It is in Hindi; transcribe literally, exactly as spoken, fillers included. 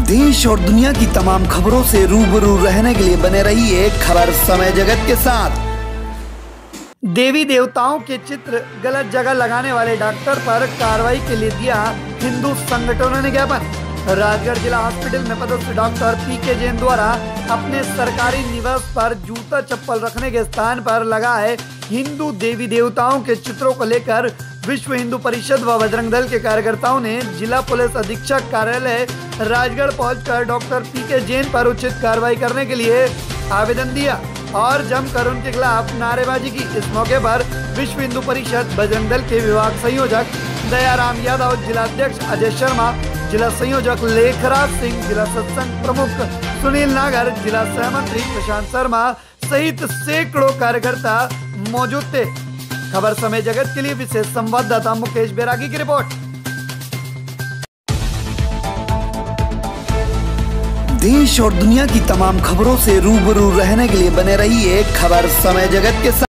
देश और दुनिया की तमाम खबरों से रूबरू रहने के लिए बने रहिए खबर समय जगत के साथ। देवी देवताओं के चित्र गलत जगह लगाने वाले डॉक्टर पर कार्रवाई के लिए दिया हिंदू संगठनों ने ज्ञापन। राजगढ़ जिला हॉस्पिटल में पदस्थ डॉक्टर पी के जैन द्वारा अपने सरकारी निवास पर जूता चप्पल रखने के स्थान पर लगाए हिंदू देवी देवताओं के चित्रों को लेकर विश्व हिंदू परिषद व बजरंग दल के कार्यकर्ताओं ने जिला पुलिस अधीक्षक कार्यालय राजगढ़ पहुंचकर डॉक्टर पी के जैन पर उचित कार्रवाई करने के लिए आवेदन दिया और जमकर उनके खिलाफ नारेबाजी की। इस मौके पर विश्व हिंदू परिषद बजरंग दल के विभाग संयोजक दयाराम यादव, जिला अध्यक्ष अजय शर्मा, जिला संयोजक लेखराज सिंह, जिला सत्संग प्रमुख सुनील नागर, जिला सहमंत्री प्रशांत शर्मा सहित सैकड़ों कार्यकर्ता मौजूद थे। खबर समय जगत के लिए विशेष संवाददाता मुकेश बैरागी की रिपोर्ट। देश और दुनिया की तमाम खबरों से रूबरू रहने के लिए बने रहिए खबर समय जगत के साथ।